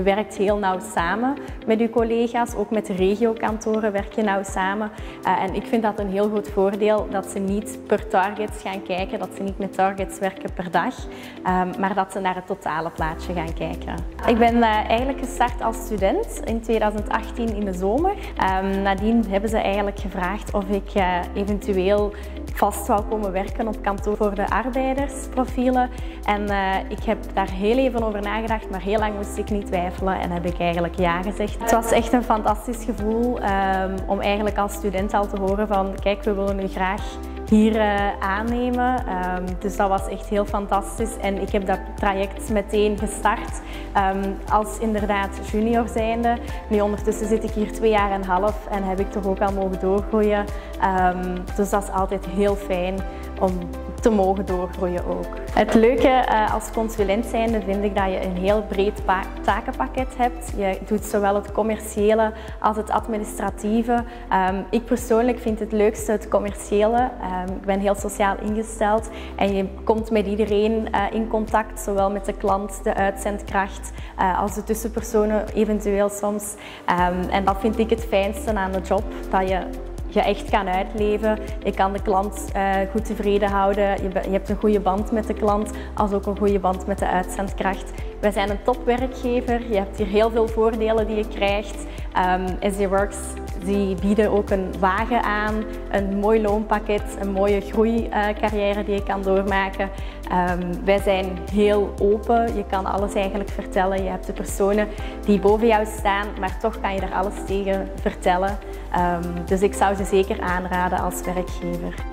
Je werkt heel nauw samen met je collega's, ook met de regiokantoren werk je nauw samen. En ik vind dat een heel goed voordeel dat ze niet per targets gaan kijken, dat ze niet met targets werken per dag, maar dat ze naar het totale plaatje gaan kijken. Ik ben eigenlijk gestart als student in 2018 in de zomer. Nadien hebben ze eigenlijk gevraagd of ik eventueel vast wou komen werken op kantoor voor de arbeidersprofielen. En ik heb daar heel even over nagedacht, maar heel lang moest ik niet twijfelen en heb ik eigenlijk ja gezegd. Het was echt een fantastisch gevoel om eigenlijk als student al te horen van kijk, we willen u graag hier aannemen. Dus dat was echt heel fantastisch en ik heb dat traject meteen gestart als inderdaad junior zijnde. Nu ondertussen zit ik hier 2,5 jaar en heb ik toch ook al mogen doorgroeien. Dus dat is altijd heel fijn om te mogen doorgroeien ook. Het leuke als consulent zijnde vind ik dat je een heel breed takenpakket hebt. Je doet zowel het commerciële als het administratieve. Ik persoonlijk vind het leukste het commerciële. Ik ben heel sociaal ingesteld en je komt met iedereen in contact, zowel met de klant, de uitzendkracht, als de tussenpersonen eventueel soms. En dat vind ik het fijnste aan de job, dat je echt kan uitleven. Je kan de klant goed tevreden houden. Je hebt een goede band met de klant, als ook een goede band met de uitzendkracht. Wij zijn een topwerkgever. Je hebt hier heel veel voordelen die je krijgt. SD Works die bieden ook een wagen aan, een mooi loonpakket, een mooie groeicarrière die je kan doormaken. Wij zijn heel open, je kan alles eigenlijk vertellen. Je hebt de personen die boven jou staan, maar toch kan je er alles tegen vertellen. Dus ik zou ze zeker aanraden als werkgever.